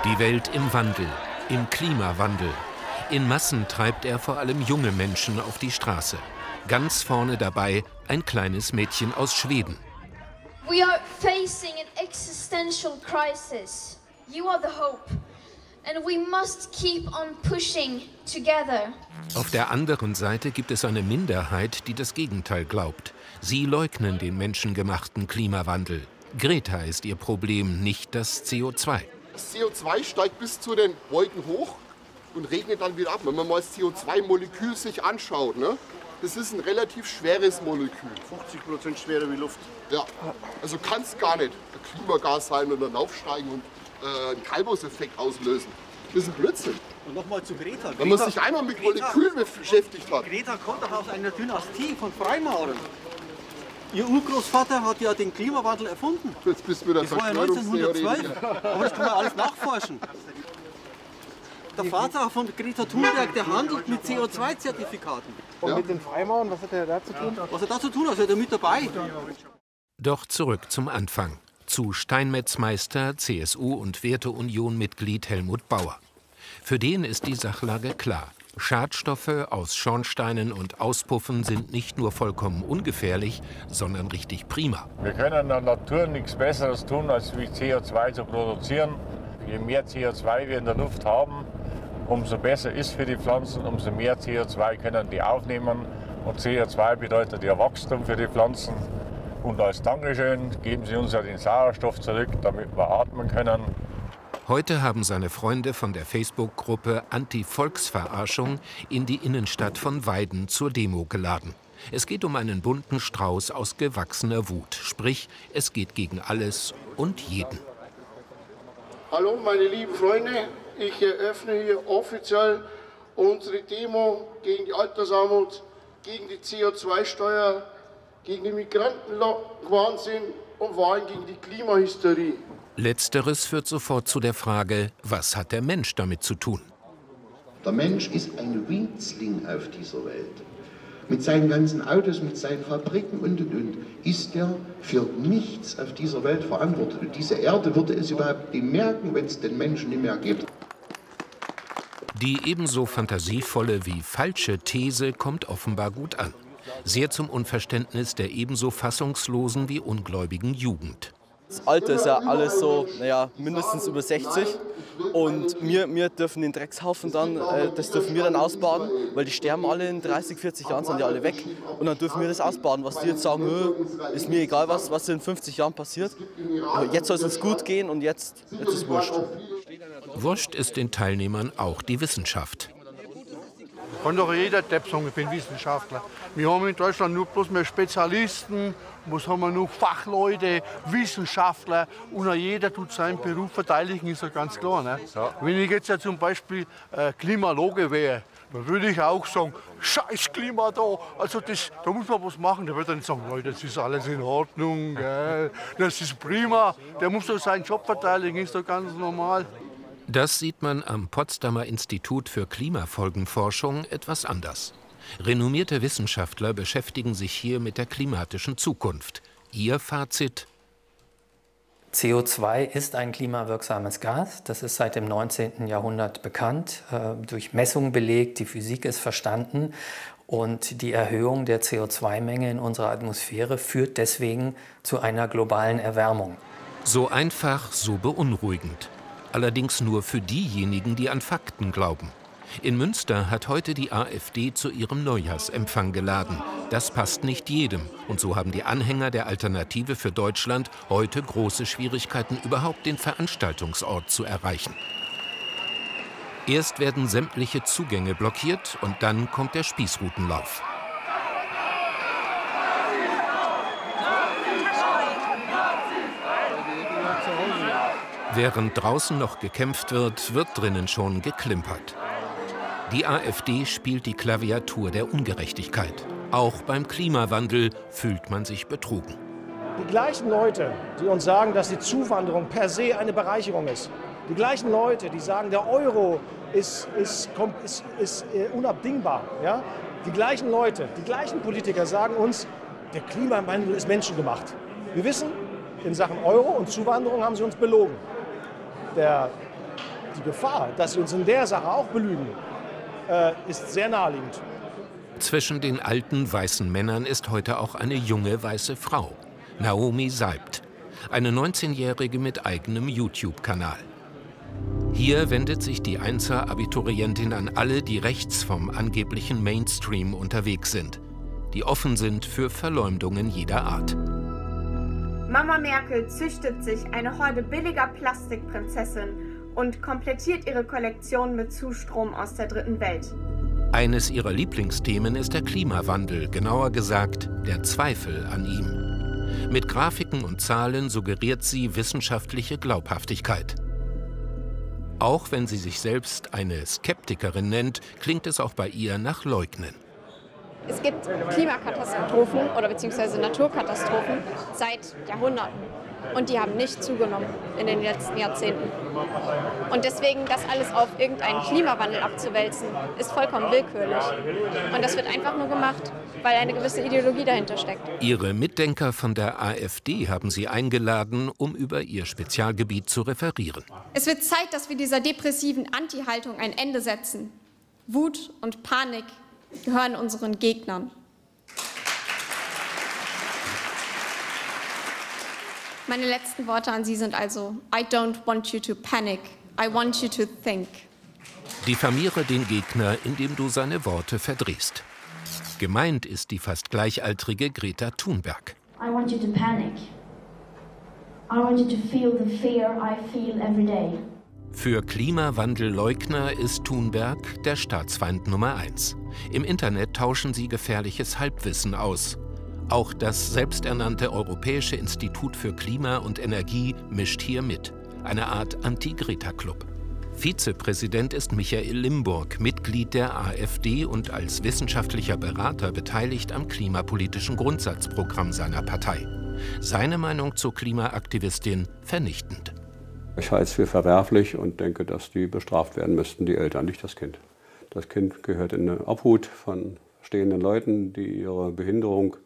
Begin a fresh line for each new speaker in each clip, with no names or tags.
Die Welt im Wandel, im Klimawandel. In Massen treibt er vor allem junge Menschen auf die Straße. Ganz vorne dabei ein kleines Mädchen aus Schweden.
We are facing an existential crisis. You are the hope. And we must keep on pushing together.
Auf der anderen Seite gibt es eine Minderheit, die das Gegenteil glaubt. Sie leugnen den menschengemachten Klimawandel. Greta ist ihr Problem, nicht das CO2.
Das CO2 steigt bis zu den Wolken hoch und regnet dann wieder ab. Wenn man mal das CO2-Molekül sich anschaut, ne? Das ist ein relativ schweres Molekül.
50% schwerer wie Luft.
Ja, also kann es gar nicht ein Klimagas sein und dann aufsteigen und einen Treibhauseffekt auslösen. Das ist ein Blödsinn.
Und nochmal zu Greta.
Wenn man sich einmal mit Molekülen beschäftigt hat.
Greta kommt doch aus einer Dynastie von Freimaurern. Ihr Urgroßvater hat ja den Klimawandel erfunden.
Jetzt bist du wieder
das war ja 1912. Aber das kann man alles nachforschen. Der Vater von Greta Thunberg, der handelt mit CO2-Zertifikaten.
Und mit den Freimaurern, was hat er da zu tun?
Was er da zu tun hat, ist er mit dabei.
Doch zurück zum Anfang. Zu Steinmetzmeister, CSU und Werteunion-Mitglied Helmut Bauer. Für den ist die Sachlage klar. Schadstoffe aus Schornsteinen und Auspuffen sind nicht nur vollkommen ungefährlich, sondern richtig prima.
Wir können in der Natur nichts Besseres tun, als wie CO2 zu produzieren. Je mehr CO2 wir in der Luft haben, umso besser ist für die Pflanzen, umso mehr CO2 können die aufnehmen. Und CO2 bedeutet ja Wachstum für die Pflanzen. Und als Dankeschön geben sie uns ja den Sauerstoff zurück, damit wir atmen können.
Heute haben seine Freunde von der Facebook-Gruppe Anti-Volksverarschung in die Innenstadt von Weiden zur Demo geladen. Es geht um einen bunten Strauß aus gewachsener Wut. Sprich, es geht gegen alles und jeden.
Hallo meine lieben Freunde, ich eröffne hier offiziell unsere Demo gegen die Altersarmut, gegen die CO2-Steuer, gegen den Migrantenwahnsinn und vor allem gegen die Klimahysterie.
Letzteres führt sofort zu der Frage, was hat der Mensch damit zu tun?
Der Mensch ist ein Winzling auf dieser Welt. Mit seinen ganzen Autos, mit seinen Fabriken und. Ist er für nichts auf dieser Welt verantwortlich. Und diese Erde würde es überhaupt nicht merken, wenn es den Menschen nicht mehr gibt.
Die ebenso fantasievolle wie falsche These kommt offenbar gut an. Sehr zum Unverständnis der ebenso fassungslosen wie ungläubigen Jugend.
Das Alter ist ja alles so, mindestens über 60. Und wir dürfen den Dreckshaufen dann, das dürfen wir dann ausbaden, weil die sterben alle in 30, 40 Jahren, sind die alle weg. Und dann dürfen wir das ausbaden, was die jetzt sagen, ist mir egal, was in 50 Jahren passiert. Jetzt soll es uns gut gehen und jetzt ist wurscht.
Wurscht ist den Teilnehmern auch die Wissenschaft.
Kann doch jeder Depp sagen, ich bin Wissenschaftler. Wir haben in Deutschland nur bloß mehr Spezialisten, was haben wir noch? Fachleute, Wissenschaftler und jeder tut seinen Beruf verteidigen, ist ja ganz klar. Ne? Ja. Wenn ich jetzt ja zum Beispiel Klimaloge wäre, dann würde ich auch sagen, scheiß Klima da, also da muss man was machen. Der würde dann nicht sagen, Leute, das ist alles in Ordnung, gell? Das ist prima, der muss doch seinen Job verteidigen, ist doch ganz normal.
Das sieht man am Potsdamer Institut für Klimafolgenforschung etwas anders. Renommierte Wissenschaftler beschäftigen sich hier mit der klimatischen Zukunft. Ihr Fazit?
CO2 ist ein klimawirksames Gas. Das ist seit dem 19. Jahrhundert bekannt, durch Messungen belegt, die Physik ist verstanden. Und die Erhöhung der CO2-Menge in unserer Atmosphäre führt deswegen zu einer globalen Erwärmung.
So einfach, so beunruhigend. Allerdings nur für diejenigen, die an Fakten glauben. In Münster hat heute die AfD zu ihrem Neujahrsempfang geladen. Das passt nicht jedem. Und so haben die Anhänger der Alternative für Deutschland heute große Schwierigkeiten, überhaupt den Veranstaltungsort zu erreichen. Erst werden sämtliche Zugänge blockiert und dann kommt der Spießrutenlauf. Während draußen noch gekämpft wird, wird drinnen schon geklimpert. Die AfD spielt die Klaviatur der Ungerechtigkeit. Auch beim Klimawandel fühlt man sich betrogen.
Die gleichen Leute, die uns sagen, dass die Zuwanderung per se eine Bereicherung ist, die gleichen Leute, die sagen, der Euro ist unabdingbar, ja? Die gleichen Leute, die gleichen Politiker sagen uns, der Klimawandel ist menschengemacht. Wir wissen, in Sachen Euro und Zuwanderung haben sie uns belogen. Der die Gefahr, dass sie uns in der Sache auch belügen, ist sehr naheliegend.
Zwischen den alten weißen Männern ist heute auch eine junge weiße Frau, Naomi Seibt, eine 19-Jährige mit eigenem YouTube-Kanal. Hier wendet sich die Einser-Abiturientin an alle, die rechts vom angeblichen Mainstream unterwegs sind, die offen sind für Verleumdungen jeder Art.
Mama Merkel züchtet sich eine Horde billiger Plastikprinzessin und komplettiert ihre Kollektion mit Zustrom aus der dritten Welt.
Eines ihrer Lieblingsthemen ist der Klimawandel, genauer gesagt der Zweifel an ihm. Mit Grafiken und Zahlen suggeriert sie wissenschaftliche Glaubhaftigkeit. Auch wenn sie sich selbst eine Skeptikerin nennt, klingt es auch bei ihr nach Leugnen.
Es gibt Klimakatastrophen oder beziehungsweise Naturkatastrophen seit Jahrhunderten. Und die haben nicht zugenommen in den letzten Jahrzehnten. Und deswegen das alles auf irgendeinen Klimawandel abzuwälzen, ist vollkommen willkürlich. Und das wird einfach nur gemacht, weil eine gewisse Ideologie dahinter steckt.
Ihre Mitdenker von der AfD haben sie eingeladen, um über ihr Spezialgebiet zu referieren.
Es wird Zeit, dass wir dieser depressiven Anti-Haltung ein Ende setzen. Wut und Panik gehören unseren Gegnern. Meine letzten Worte an Sie sind also: I don't want you to panic. I want you to think.
Diffamiere den Gegner, indem du seine Worte verdrehst. Gemeint ist die fast gleichaltrige Greta Thunberg.
I want you to panic. I want you to feel the fear I feel every day.
Für Klimawandelleugner ist Thunberg der Staatsfeind Nummer 1. Im Internet tauschen sie gefährliches Halbwissen aus. Auch das selbsternannte Europäische Institut für Klima und Energie mischt hier mit. Eine Art Anti-Greta-Club. Vizepräsident ist Michael Limburg, Mitglied der AfD und als wissenschaftlicher Berater beteiligt am klimapolitischen Grundsatzprogramm seiner Partei. Seine Meinung zur Klimaaktivistin vernichtend.
Ich halte es für verwerflich und denke, dass die bestraft werden müssten, die Eltern, nicht das Kind. Das Kind gehört in eine Obhut von stehenden Leuten, die ihre Behinderung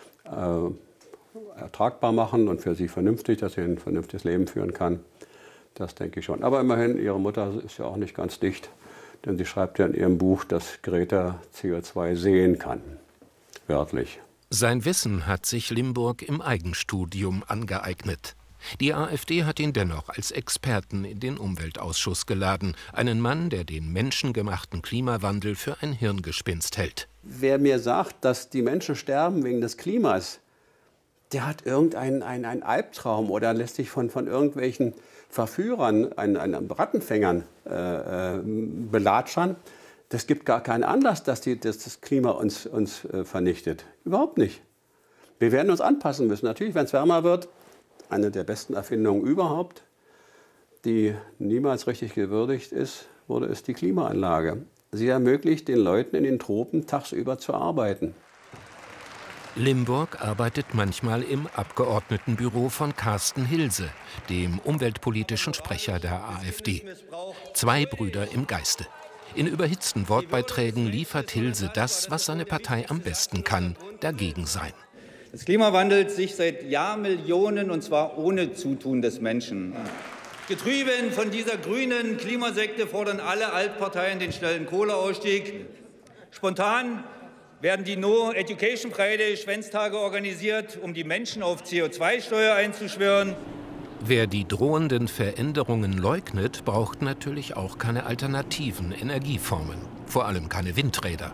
ertragbar machen und für sie vernünftig, dass sie ein vernünftiges Leben führen kann. Das denke ich schon. Aber immerhin, ihre Mutter ist ja auch nicht ganz dicht, denn sie schreibt ja in ihrem Buch, dass Greta CO2 sehen kann, wörtlich.
Sein Wissen hat sich Limburg im Eigenstudium angeeignet. Die AfD hat ihn dennoch als Experten in den Umweltausschuss geladen. Einen Mann, der den menschengemachten Klimawandel für ein Hirngespinst hält.
Wer mir sagt, dass die Menschen sterben wegen des Klimas, der hat irgendeinen Albtraum oder lässt sich von irgendwelchen Verführern, einen Rattenfängern belatschern. Das gibt gar keinen Anlass, dass das Klima uns vernichtet. Überhaupt nicht. Wir werden uns anpassen müssen. Natürlich, wenn es wärmer wird, eine der besten Erfindungen überhaupt, die niemals richtig gewürdigt wurde, ist die Klimaanlage. Sie ermöglicht den Leuten in den Tropen tagsüber zu arbeiten.
Limburg arbeitet manchmal im Abgeordnetenbüro von Carsten Hilse, dem umweltpolitischen Sprecher der AfD. Zwei Brüder im Geiste. In überhitzten Wortbeiträgen liefert Hilse das, was seine Partei am besten kann, dagegen sein.
Das Klima wandelt sich seit Jahrmillionen, und zwar ohne Zutun des Menschen. Getrieben von dieser grünen Klimasekte fordern alle Altparteien den schnellen Kohleausstieg. Spontan werden die No Education Friday Schwänztage organisiert, um die Menschen auf CO2-Steuer einzuschwören.
Wer die drohenden Veränderungen leugnet, braucht natürlich auch keine alternativen Energieformen, vor allem keine Windräder.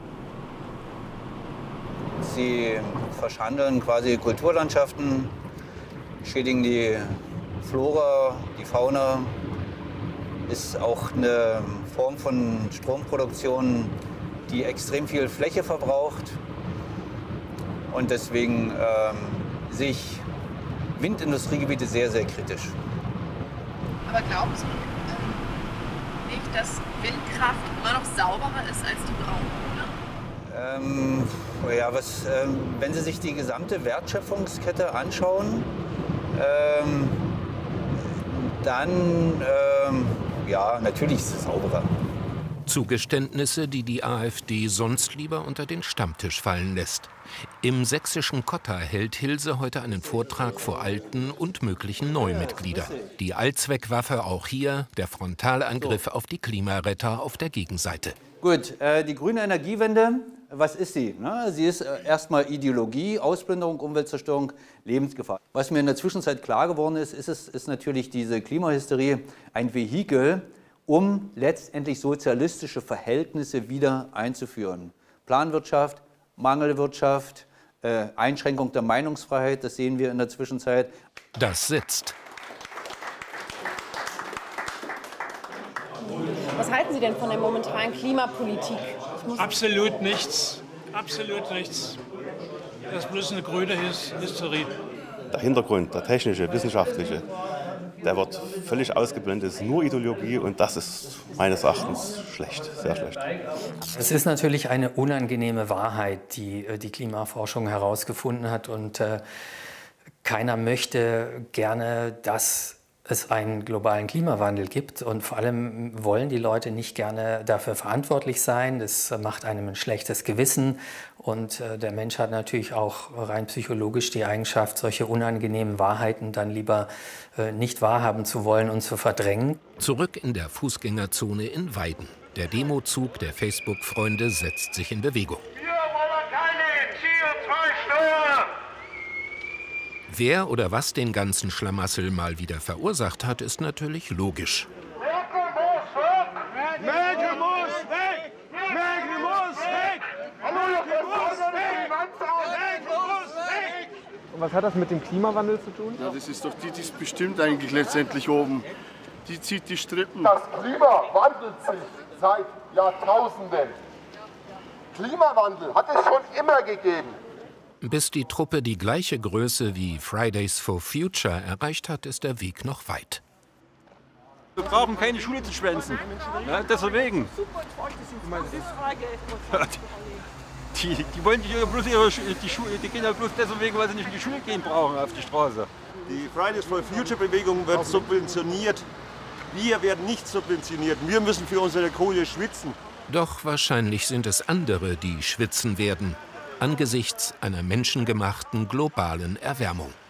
Sie verschandeln quasi Kulturlandschaften, schädigen die Flora, die Fauna. Ist auch eine Form von Stromproduktion, die extrem viel Fläche verbraucht. Und deswegen sehe ich Windindustriegebiete sehr, sehr kritisch.
Aber glauben Sie nicht, dass Windkraft immer noch sauberer ist als die Braunkohle?
Ja, wenn Sie sich die gesamte Wertschöpfungskette anschauen, dann, ja, natürlich ist es sauberer.
Zugeständnisse, die die AfD sonst lieber unter den Stammtisch fallen lässt. Im sächsischen Kotta hält Hilse heute einen Vortrag vor alten und möglichen Neumitgliedern. Die Allzweckwaffe auch hier, der Frontalangriff auf die Klimaretter auf der Gegenseite.
Gut, die grüne Energiewende, was ist sie? Sie ist erstmal Ideologie, Ausplünderung, Umweltzerstörung, Lebensgefahr. Was mir in der Zwischenzeit klar geworden ist natürlich diese Klimahysterie ein Vehikel, um letztendlich sozialistische Verhältnisse wieder einzuführen. Planwirtschaft, Mangelwirtschaft, Einschränkung der Meinungsfreiheit, das sehen wir in der Zwischenzeit.
Das sitzt.
Was halten Sie denn von der momentanen Klimapolitik?
Absolut nichts. Absolut nichts. Das ist bloß eine grüne Hysterie.
Der Hintergrund, der technische, wissenschaftliche, der wird völlig ausgeblendet. Es ist nur Ideologie und das ist meines Erachtens schlecht, sehr schlecht.
Es ist natürlich eine unangenehme Wahrheit, die die Klimaforschung herausgefunden hat. Und keiner möchte gerne, dass es einen globalen Klimawandel gibt. Und vor allem wollen die Leute nicht gerne dafür verantwortlich sein. Das macht einem ein schlechtes Gewissen. Und der Mensch hat natürlich auch rein psychologisch die Eigenschaft, solche unangenehmen Wahrheiten dann lieber nicht wahrhaben zu wollen und zu verdrängen.
Zurück in der Fußgängerzone in Weiden. Der Demozug der Facebook-Freunde setzt sich in Bewegung.
Wir wollen keine CO2-Steuer!
Wer oder was den ganzen Schlamassel mal wieder verursacht hat, ist natürlich logisch.
Merkel muss weg! Merkel muss weg!
Und was hat das mit dem Klimawandel zu tun?
Ja, das ist doch die ist bestimmt eigentlich letztendlich oben. Die zieht die Strippen.
Das Klima wandelt sich seit Jahrtausenden. Klimawandel hat es schon immer gegeben.
Bis die Truppe die gleiche Größe wie Fridays for Future erreicht hat, ist der Weg noch weit.
Wir brauchen keine Schule zu schwänzen. Ja, deswegen. Die wollen bloß die gehen ja bloß deswegen, weil sie nicht in die Schule gehen brauchen, auf die Straße.
Die Fridays for Future Bewegung wird subventioniert. Wir werden nicht subventioniert. Wir müssen für unsere Kohle schwitzen.
Doch wahrscheinlich sind es andere, die schwitzen werden, angesichts einer menschengemachten globalen Erwärmung.